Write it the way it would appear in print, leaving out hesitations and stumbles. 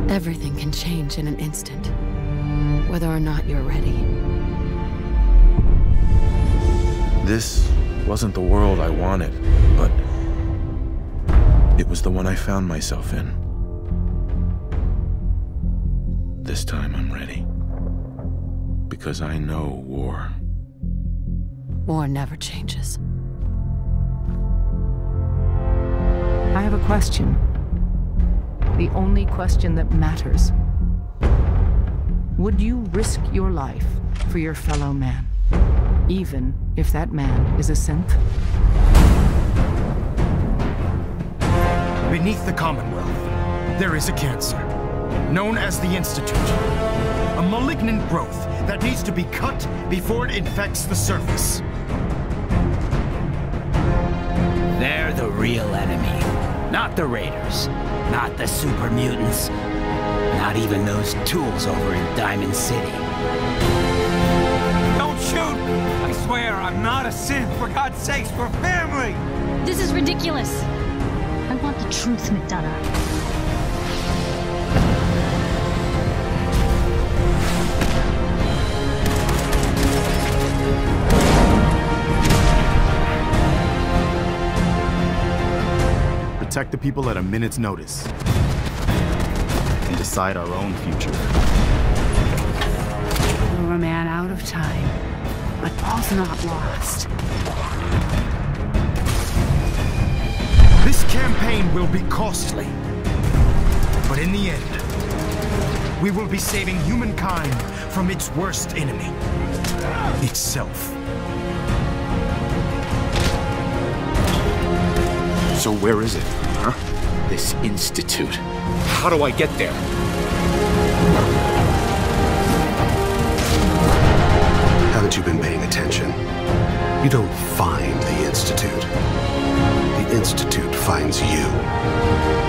Everything can change in an instant, whether or not you're ready. This wasn't the world I wanted, but it was the one I found myself in. This time I'm ready. Because I know war. War never changes. I have a question. The only question that matters. Would you risk your life for your fellow man, even if that man is a synth? Beneath the Commonwealth, there is a cancer, known as the Institute. A malignant growth that needs to be cut before it infects the surface. They're the real enemy. Not the Raiders. Not the super mutants. Not even those tools over in Diamond City. Don't shoot! I swear, I'm not a synth. For God's sakes, we're family! This is ridiculous. I want the truth, McDonough. Protect the people at a minute's notice. And decide our own future. We're a man out of time, but all's not lost. This campaign will be costly. But in the end, we will be saving humankind from its worst enemy. Itself. So where is it, huh? This institute. How do I get there? Haven't you been paying attention? You don't find the institute. The institute finds you.